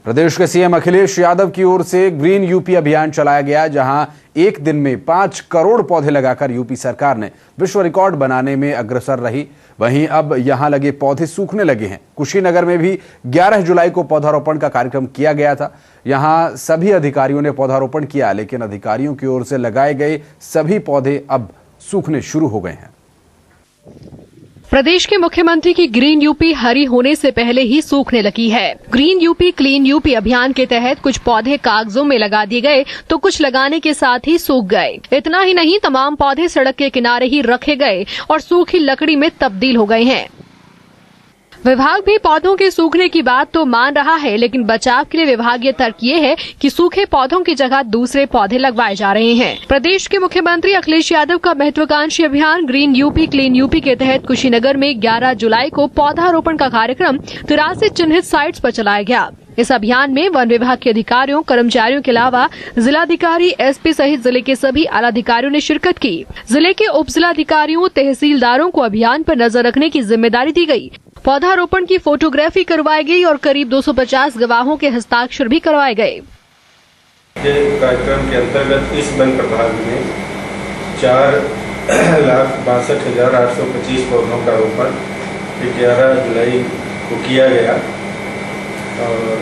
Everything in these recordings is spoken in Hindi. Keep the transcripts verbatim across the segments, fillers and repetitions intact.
प्रदेश के सीएम अखिलेश यादव की ओर से ग्रीन यूपी अभियान चलाया गया, जहां एक दिन में पांच करोड़ पौधे लगाकर यूपी सरकार ने विश्व रिकॉर्ड बनाने में अग्रसर रही। वहीं अब यहां लगे पौधे सूखने लगे हैं। कुशीनगर में भी ग्यारह जुलाई को पौधारोपण का कार्यक्रम किया गया था। यहां सभी अधिकारियों ने पौधारोपण किया, लेकिन अधिकारियों की ओर से लगाए गए सभी पौधे अब सूखने शुरू हो गए हैं। प्रदेश के मुख्यमंत्री की ग्रीन यूपी हरी होने से पहले ही सूखने लगी है। ग्रीन यूपी क्लीन यूपी अभियान के तहत कुछ पौधे कागजों में लगा दिए गए तो कुछ लगाने के साथ ही सूख गए। इतना ही नहीं, तमाम पौधे सड़क के किनारे ही रखे गए और सूखी लकड़ी में तब्दील हो गए हैं। विभाग भी पौधों के सूखने की बात तो मान रहा है, लेकिन बचाव के लिए विभागीय तर्क ये है कि सूखे पौधों की जगह दूसरे पौधे लगवाए जा रहे हैं। प्रदेश के मुख्यमंत्री अखिलेश यादव का महत्वाकांक्षी अभियान ग्रीन यूपी क्लीन यूपी के तहत कुशीनगर में ग्यारह जुलाई को पौधारोपण का कार्यक्रम तिरासी चिन्हित साइट्स पर चलाया गया। इस अभियान में वन विभाग के अधिकारियों, कर्मचारियों के अलावा जिलाधिकारी, एसपी सहित जिले के सभी आला अधिकारियों ने शिरकत की। जिले के उप जिलाधिकारियों, तहसीलदारों को अभियान पर नजर रखने की जिम्मेदारी दी गई। पौधारोपण की फोटोग्राफी करवाई गई और करीब दो सौ पचास गवाहों के हस्ताक्षर भी करवाए गए। कार्यक्रम के अंतर्गत इस वन प्रभाग में चार लाख बासठ हजार आठ सौ पच्चीस पौधों का रोपण ग्यारह जुलाई को किया गया और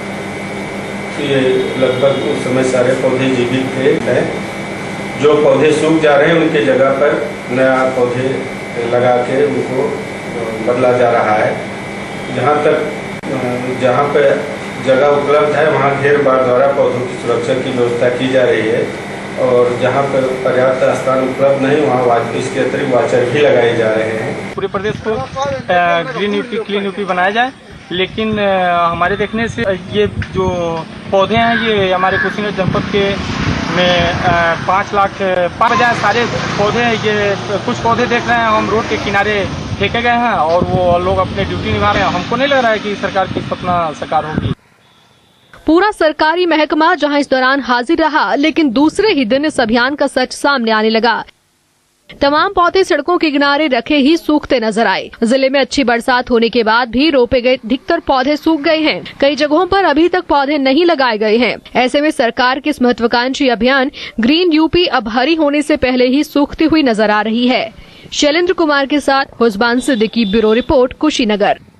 ये लगभग उस समय सारे पौधे जीवित थे। जो पौधे सूख जा रहे हैं उनके जगह पर नया पौधे लगा के उनको बदला जा रहा है। जहाँ तक जहाँ पर जगह उपलब्ध है वहाँ घेर बाड़ द्वारा पौधों की सुरक्षा की व्यवस्था की जा रही है और जहाँ पर पर्याप्त स्थान उपलब्ध नहीं वहाँ इसके अतिरिक्त वाचर भी लगाए जा रहे हैं। पूरे प्रदेश को ग्रीन यूपी क्लीन यूपी बनाया जाए, लेकिन हमारे देखने से ये जो पौधे हैं ये हमारे कुशीनगर जनपद के में पाँच लाख पाँच बजाय सारे पौधे, ये कुछ पौधे देख रहे हैं हम रोड के किनारे फेंके गए हैं और वो लोग अपने ड्यूटी निभा रहे हैं। हमको नहीं लग रहा है कि सरकार की सपना साकार होगी। पूरा सरकारी महकमा जहां इस दौरान हाजिर रहा, लेकिन दूसरे ही दिन इस अभियान का सच सामने आने लगा। तमाम पौधे सड़कों के किनारे रखे ही सूखते नजर आए। जिले में अच्छी बरसात होने के बाद भी रोपे गए अधिकतर पौधे सूख गए हैं। कई जगहों पर अभी तक पौधे नहीं लगाए गए हैं। ऐसे में सरकार के इस महत्वाकांक्षी अभियान ग्रीन यूपी अब हरी होने से पहले ही सूखती हुई नजर आ रही है। शैलेंद्र कुमार के साथ हुसबान सिद्दीकी, ब्यूरो रिपोर्ट, कुशीनगर।